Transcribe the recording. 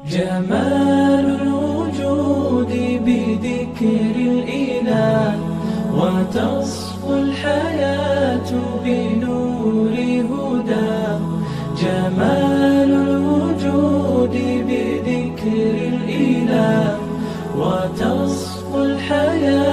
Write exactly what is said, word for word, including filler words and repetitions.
جمال الوجود بذكر الإله، وتصفو الحياة بنور هداه. جمال الوجود بذكر الإله، وتصفو الحياة